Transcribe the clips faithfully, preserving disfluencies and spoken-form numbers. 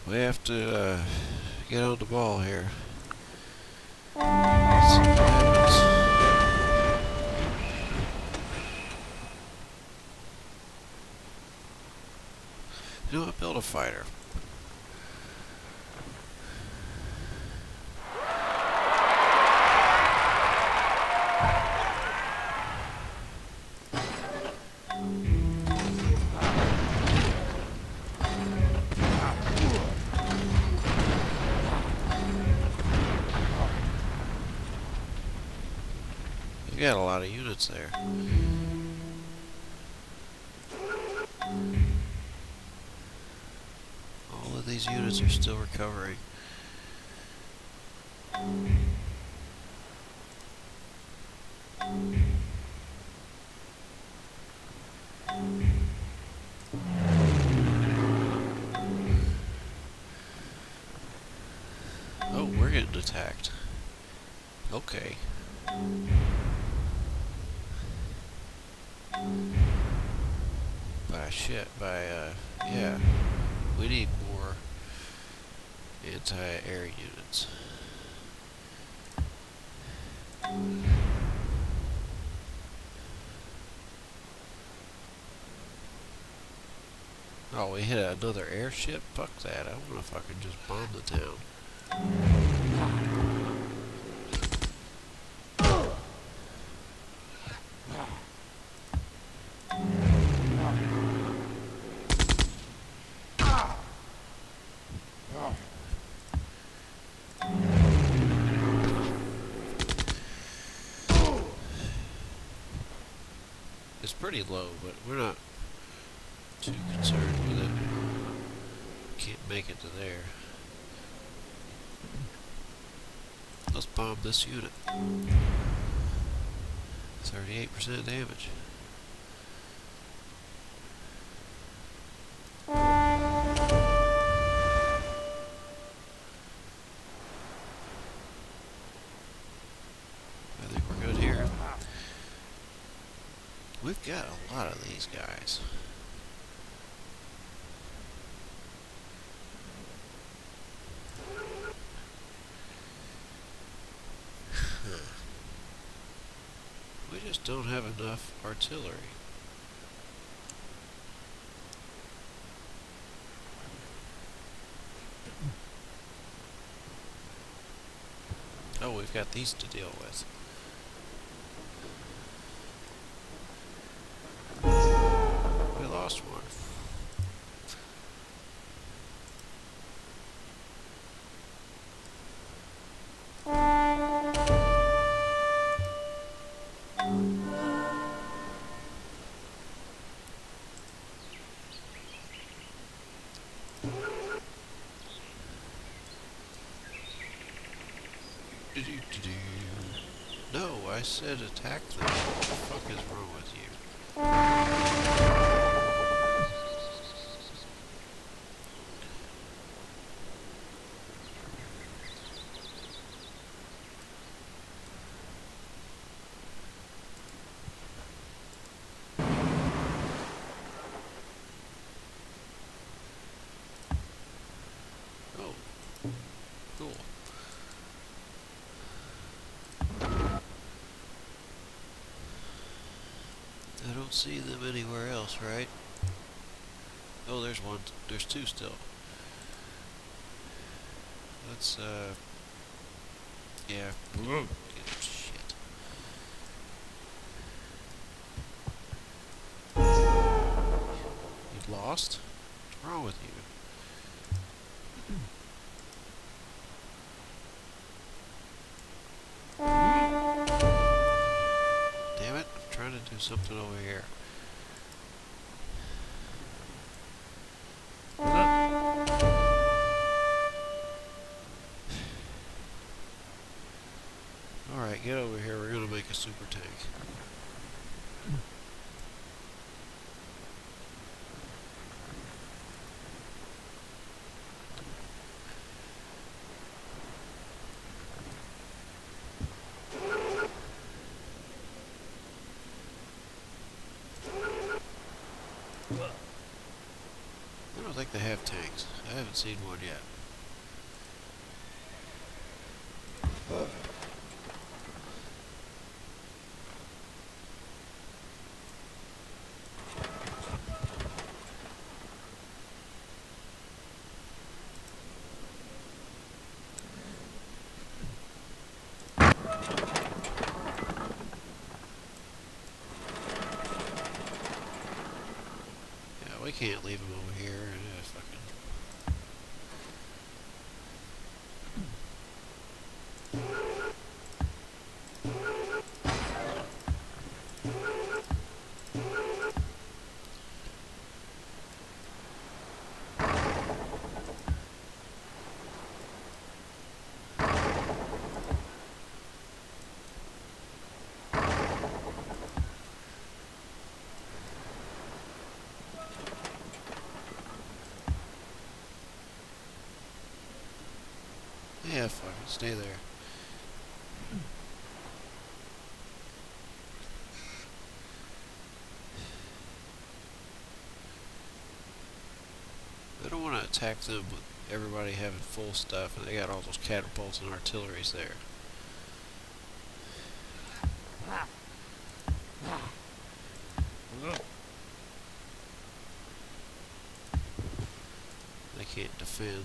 We have to uh, get on the ball here. Let's see what happens. You know what? Build a fighter. You got a lot of units there. All of these units are still recovering. Oh, we're getting attacked. Okay. By shit, by, uh, yeah. We need more anti-air units. Oh, we hit another airship? Fuck that. I want to fucking just bomb the town. It's pretty low, but we're not too concerned with it. Can't make it to there. Let's bomb this unit. thirty-eight percent damage. I think we're good here. We've got a lot of these guys. We just don't have enough artillery. Oh, we've got these to deal with. We lost one. No, I said attack them. What the fuck is wrong with you? Oh, cool. I don't see them anywhere else, right? Oh, there's one. There's two still. Let's, uh... yeah. Get shit. You lost? What's wrong with you? Damn it, I'm trying to do something over here. Alright, get over here, we're gonna make a super tank. I don't think like they have tanks. I haven't seen one yet. Yeah, we can't leave them over here. Yeah, fucking. Yeah, fucking stay there. I don't want to attack them with everybody having full stuff and they got all those catapults and artilleries there. They can't defend.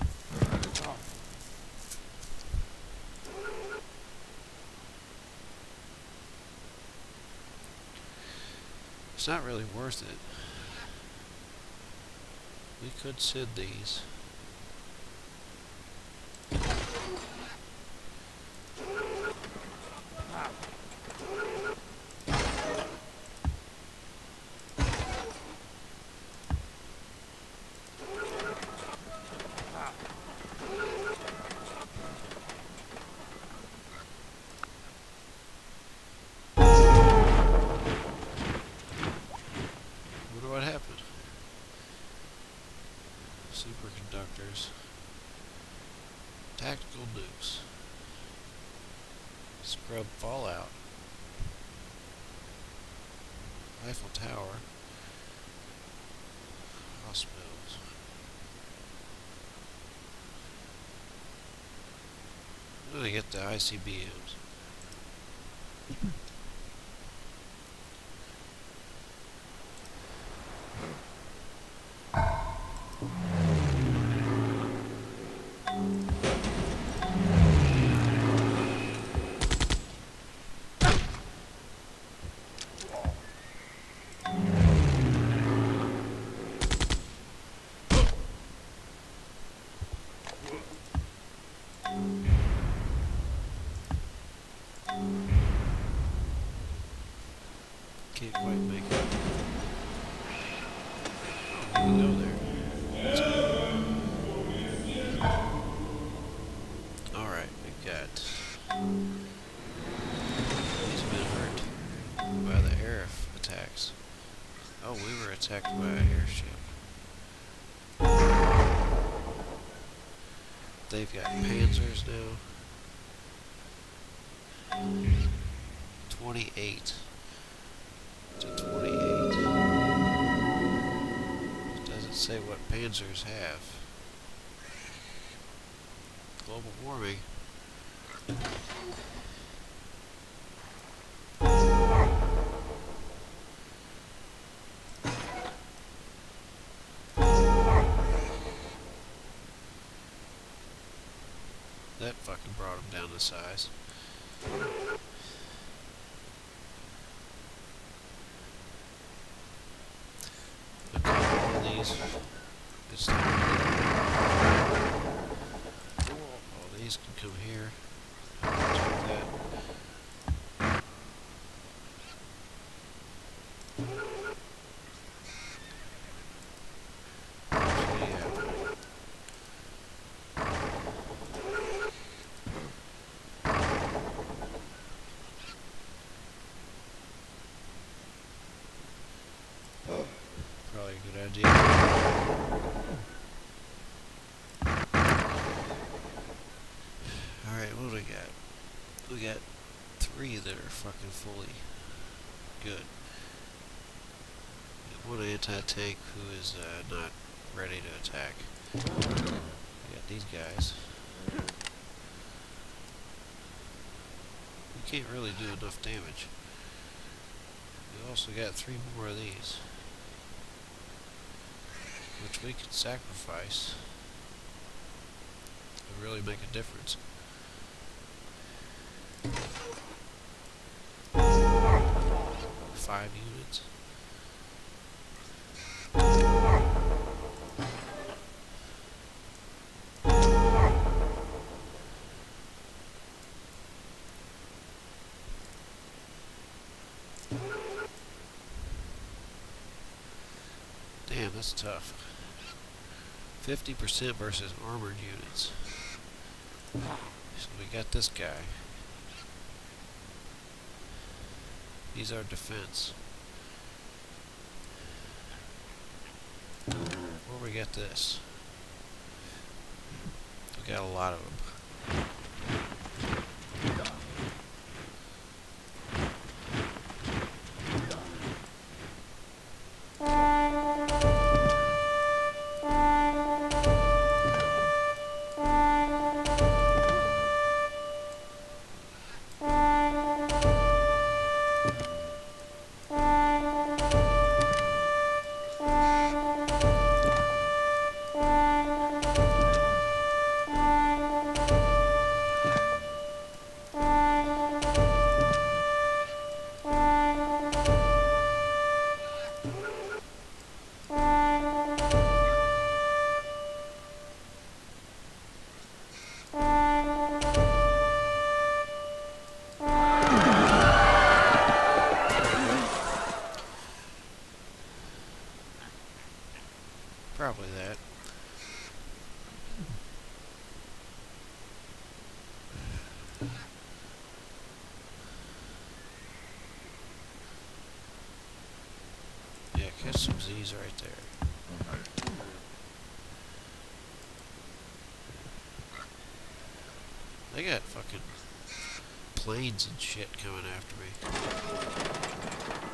It's not really worth it. We could send these. What happened? Superconductors. Tactical nukes. Scrub fallout. Eiffel Tower. Hospitals. I'm gonna get the I C B Ms. Can't quite make it. Oh, we go there. Alright, we got. He's been hurt by the air attacks. Oh, we were attacked by an airship. They've got Panzers now. twenty-eight. To twenty-eight. It doesn't say what Panzers have. Global warming. That fucking brought him down to size. It's all these can come here. Check that. Actually, yeah. Probably a good idea. What do we got? We got three that are fucking fully good. One anti-tank who is uh, not ready to attack. We got these guys. We can't really do enough damage. We also got three more of these, which we could sacrifice to really make a difference. Five units. Damn, that's tough. fifty percent versus armored units. So we got this guy. He's our defense. Where we got this? We got a lot of them. Probably that. Yeah, catch some Z's right there. They got fucking planes and shit coming after me.